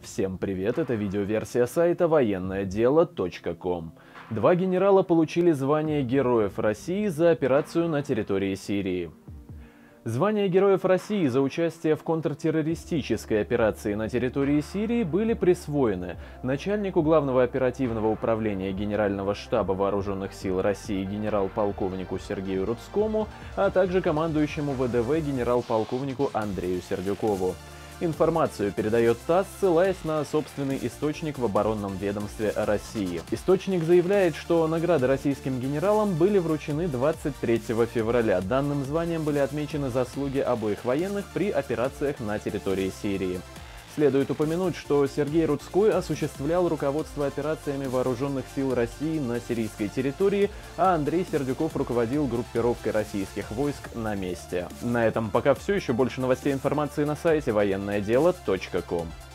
Всем привет, это видеоверсия сайта военноедело.ком. Два генерала получили звание Героев России за операцию на территории Сирии. Звания Героев России за участие в контртеррористической операции на территории Сирии были присвоены начальнику Главного оперативного управления Генерального штаба Вооруженных сил России генерал-полковнику Сергею Рудскому, а также командующему ВДВ генерал-полковнику Андрею Сердюкову. Информацию передает ТАСС, ссылаясь на собственный источник в оборонном ведомстве России. Источник заявляет, что награды российским генералам были вручены 23 февраля. Данным званием были отмечены заслуги обоих военных при операциях на территории Сирии. Следует упомянуть, что Сергей Рудской осуществлял руководство операциями Вооруженных сил России на сирийской территории, а Андрей Сердюков руководил группировкой российских войск на месте. На этом пока все. Еще больше новостей и информации на сайте военноедело.ком.